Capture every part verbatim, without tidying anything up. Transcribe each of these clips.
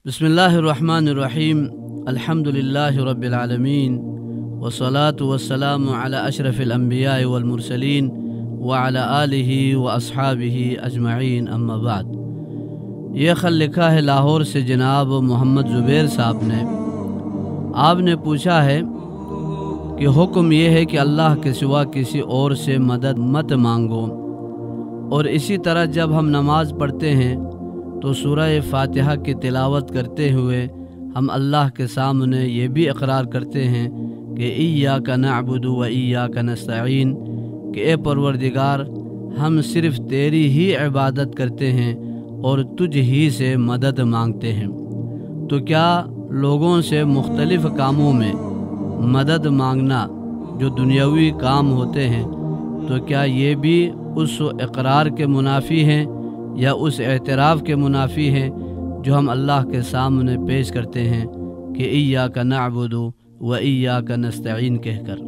बिस्मिल्लाहिर्रहमानिर्रहीम अल्हम्दुलिल्लाहि रब्बिल आलमीन वस्सलातु वस्सलामु अला अशरफिल अंबिया वल मुरसलीन व अला आलिहि व अस्हाबिहि अजमईन अम्मा बाद। ये खत लिखा है लाहौर से जनाब मोहम्मद ज़ुबैर साहब ने। आपने पूछा है कि हुक्म ये है कि अल्लाह के सिवा किसी और से मदद मत मांगो, और इसी तरह जब हम नमाज़ पढ़ते हैं तो सूरह फातिहा की तिलावत करते हुए हम अल्लाह के सामने ये भी इकरार करते हैं कि इय्याका नअबुदु व इय्याका नस्तईन, कि ए परवरदिगार हम सिर्फ़ तेरी ही इबादत करते हैं और तुझ ही से मदद मांगते हैं। तो क्या लोगों से मुख्तलिफ़ कामों में मदद मांगना जो दुनियावी काम होते हैं, तो क्या ये भी उस इकरार के मुनाफी हैं या उस एतराफ़ के मुनाफी हैं जो हम अल्लाह के सामने पेश करते हैं कि इय्याका नअबुदु व इय्याका नस्तईन कहकर।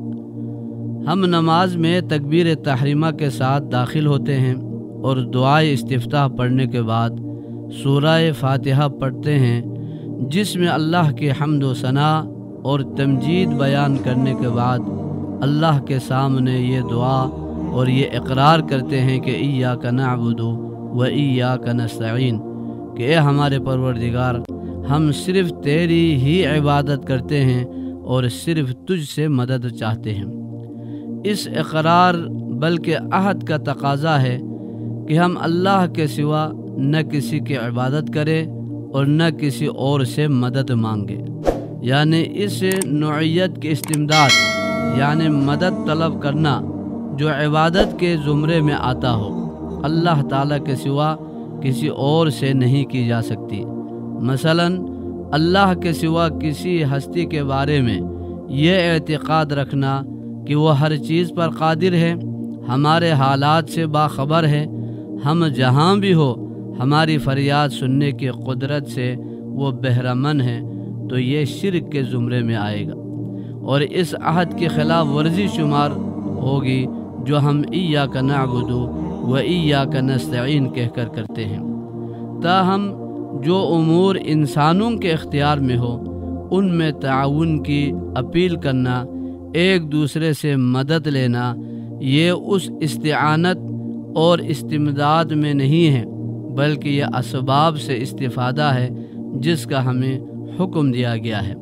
हम नमाज में तकबीर तहरीमा के साथ दाखिल होते हैं और दुआए इस्तिफ्ताह पढ़ने के बाद सूरह फातिहा पढ़ते हैं, जिसमें अल्लाह की हम्द व सना और तमजीद बयान करने के बाद अल्लाह के सामने ये दुआ और ये इकरार करते हैं कि इय्याका नअबुदु व इय्याका नस्तईन, कि ए हमारे परवरदिगार हम सिर्फ़ तेरी ही इबादत करते हैं और सिर्फ़ तुझ से मदद चाहते हैं। इस इकरार बल्कि अहद का तकाज़ा है कि हम अल्लाह के सिवा न किसी की इबादत करें और न किसी और से मदद मांगे, यानी इस नौइयत की इस्तिमदाद यानी मदद तलब करना जो इबादत के ज़ुमरे में आता हो, अल्लाह ताला के सिवा किसी और से नहीं की जा सकती। मसलन अल्लाह के सिवा किसी हस्ती के बारे में ये एतिक़ाद रखना कि वो हर चीज़ पर कादिर है, हमारे हालात से बाखबर है, हम जहाँ भी हो हमारी फरियाद सुनने की कुदरत से वो बहरामन है, तो ये शिर्क के ज़ुमरे में आएगा और इस अहद की खिलाफ वर्जी शुमार होगी जो हम इय्याका नअबुदु व इय्याका नस्तईन कहकर करते हैं। ताहम जो उमूर इंसानों के इख्तियार में हो उनमें ताउन की अपील करना, एक दूसरे से मदद लेना, ये उस इस्तिआनत और इस्तिमदाद में नहीं है, बल्कि यह असबाब से इस्तिफ़ादा है जिसका हमें हुक्म दिया गया है।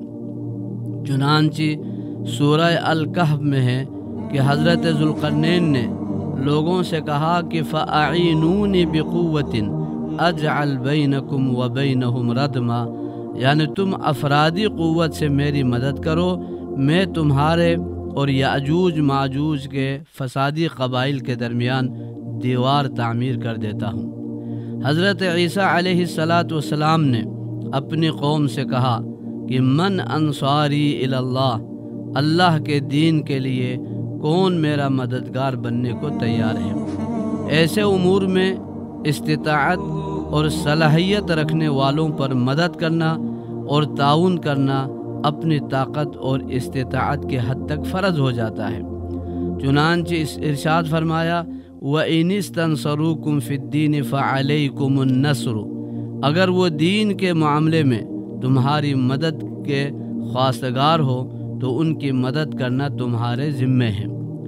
चुनांची सूरह अल-कहफ में है कि हज़रत ज़ुल्क़रनैन ने लोगों से कहा कि फ़अईनूनी बिक़ुव्वतिन अजअल बैनकुम व बैनहुम रदमा, यानी तुम अफरादी क़ुव्वत से मेरी मदद करो, मैं तुम्हारे और याजूज माजूज के फसादी क़बाइल के दरमियान दीवार तामीर कर देता हूँ। हज़रत ईसा अलैहिस्सलातु वस्सलाम ने अपनी कौम से कहा कि मन अंसारी इलल्लाह, अल्लाह के दीन के लिए कौन मेरा मददगार बनने को तैयार है। ऐसे उमूर में इस्तिताअत और सलाहियत रखने वालों पर मदद करना और ताउन करना अपनी ताकत और इस्तिताअत के हद तक फ़र्ज हो जाता है। चुनांचे इस इरशाद फरमाया व इनिस्तंसरूकुम फिद्दीन फ़अलैकुमुन नस्र, अगर वो दीन के मामले में तुम्हारी मदद के ख्वास्तगार हो तो उनकी मदद करना तुम्हारे ज़िम्मे है।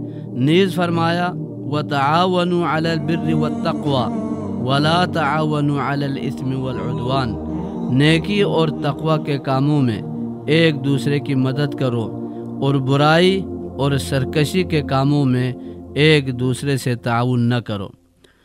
नीज़ फरमाया व तआवनु अलल बिर्रि वत्तक़वा वला तआवनु अलल इस्मि वल उद्वान, नेकी और तक़वा के कामों में एक दूसरे की मदद करो और बुराई और सरकशी के कामों में एक दूसरे से ताउन न करो।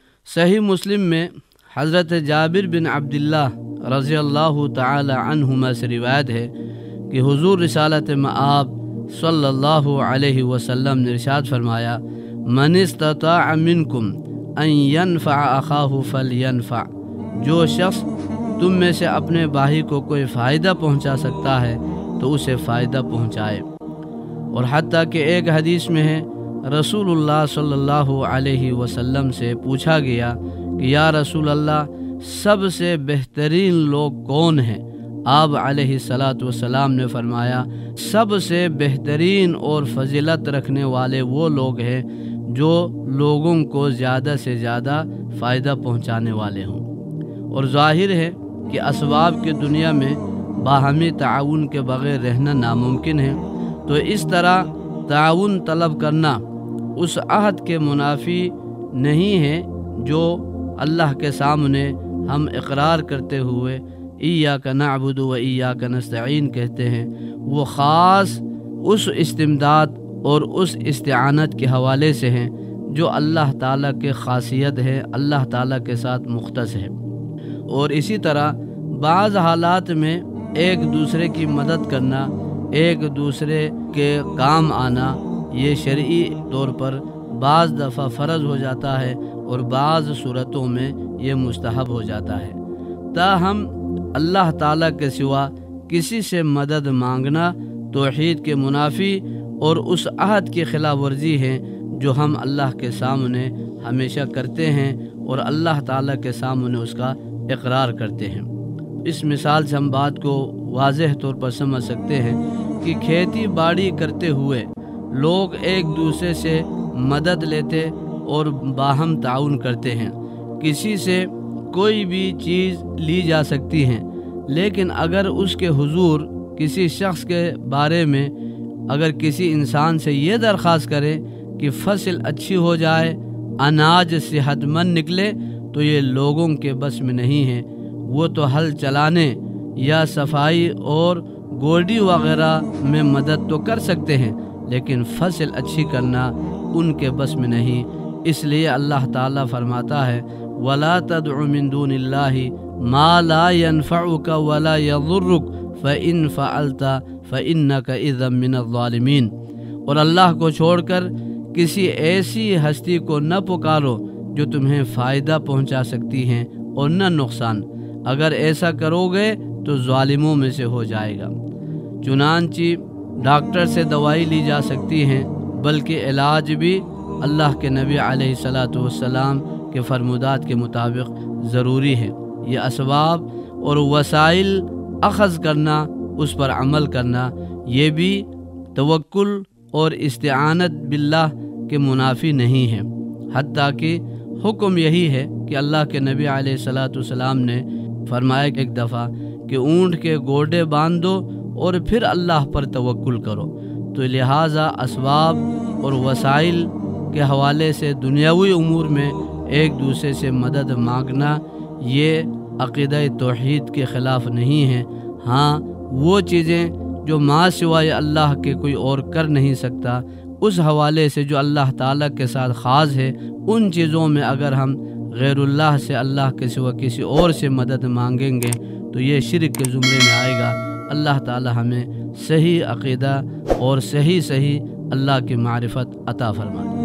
सही मुस्लिम में हज़रत जाबिर बिन अब्दुल्लाह रज़ियल्लाहु ताला अन्हुमा से रिवायत है कि हुज़ूर रिसालत मआब सल्लल्लाहु अलैहि वसल्लम ने इरशाद फरमाया मन इस्तताअ मिनकुम अन यनफ़अ अख़ाहु फ़लयनफ़अ, जो शख्स तुम में से अपने भाई को कोई फ़ायदा पहुंचा सकता है तो उसे फ़ायदा पहुंचाए। और हत्ता कि एक हदीस में है रसूलुल्लाह सल्लल्लाहु अलैहि वसल्लम से पूछा गया कि या रसूल अल्लाह, सबसे बेहतरीन लोग कौन हैं? आप अलैहिस्सलातु वस्सलाम ने फरमाया सबसे बेहतरीन और फजीलत रखने वाले वो लोग हैं जो लोगों को ज़्यादा से ज़्यादा फ़ायदा पहुंचाने वाले हों। और ज़ाहिर है کہ اسباب کی دنیا میں باہمی تعاون کے بغیر رہنا ناممکن ہے، تو اس طرح تعاون طلب کرنا اس عہد کے منافی نہیں ہے جو اللہ کے سامنے ہم اقرار کرتے ہوئے ایاک نعبد و ایاک نستعین کہتے ہیں۔ وہ خاص اس استمداد اور اس استعانت کے حوالے سے ہیں جو اللہ تعالیٰ کے خاصیت ہے، اللہ تعالیٰ کے ساتھ مختص ہے۔ اور اسی طرح بعض حالات میں ایک دوسرے کی مدد کرنا، ایک دوسرے کے کام آنا، یہ شرعی طور پر بعض دفعہ فرض ہو جاتا ہے اور بعض صورتوں میں یہ مستحب ہو جاتا ہے۔ تاہم اللہ تعالیٰ کے سوا کسی سے مدد مانگنا توحید کے منافی اور اس عہد کی خلاف ورزی ہے جو ہم اللہ کے سامنے ہمیشہ کرتے ہیں اور اللہ تعالیٰ کے سامنے اس کا اقرار کرتے ہیں۔ اس مثال سے ہم بات کو واضح طور پر سمجھ سکتے ہیں کہ کھیتی باڑی کرتے ہوئے لوگ ایک دوسرے سے مدد لیتے اور باہم تعاون کرتے ہیں۔ کسی سے کوئی بھی چیز لی جا سکتی ہے، لیکن اگر اس کے حضور کسی شخص کے بارے میں اگر کسی انسان سے یہ درخواست کرے کہ فصل اچھی ہو جائے، اناج صحت مند نکلے، تو یہ لوگوں کے بس میں نہیں ہے۔ وہ تو ہل چلانے یا صفائی اور گوڈی وغیرہ میں مدد تو کر سکتے ہیں، لیکن فصل اچھی کرنا ان کے بس میں نہیں۔ اس لیے اللہ تعالیٰ فرماتا ہے وَلَا تَدْعُ مِن دُونِ اللَّهِ مَا لَا يَنفَعُكَ وَلَا يَضُرُّكَ فَإِن فَعَلْتَ فَإِنَّكَ إِذًا مِّنَ الظَّالِمِينَ، اور اللہ کو چھوڑ کر کسی ایسی ہستی کو نہ پکارو جو تمہیں فائدہ پہنچا سکتی ہیں اور نہ نقصان، اگر ایسا کرو گے تو ظالموں میں سے ہو جائے گا۔ چنانچہ ڈاکٹر سے دوائی لی جا سکتی ہیں، بلکہ علاج بھی اللہ کے نبی علیہ الصلاۃ والسلام کے فرمودات کے مطابق ضروری ہے۔ یہ اسباب اور وسائل اخذ کرنا، اس پر عمل کرنا، یہ بھی توکل اور استعانت باللہ کے منافی نہیں ہے، حتیٰ کہ حکم یہی ہے کہ اللہ کے نبی علیہ الصلاۃ والسلام نے فرمایا ایک دفعہ کہ اونٹ کے گوڈے باندھ دو اور پھر اللہ پر توکل کرو۔ تو لہٰذا اسباب اور وسائل کے حوالے سے دنیاوی امور میں ایک دوسرے سے مدد مانگنا یہ عقیدہ توحید کے خلاف نہیں ہے۔ ہاں، وہ چیزیں جو ما سوائے اللہ کے کوئی اور کر نہیں سکتا، اس حوالے سے جو اللہ تعالیٰ کے ساتھ خاص ہے، ان چیزوں میں اگر ہم غیر اللہ سے، اللہ کے سوا کسی اور سے مدد مانگیں گے تو یہ شرک کے زمرے میں آئے گا۔ اللہ تعالیٰ ہمیں صحیح عقیدہ اور صحیح صحیح اللہ کی معرفت عطا فرمائے۔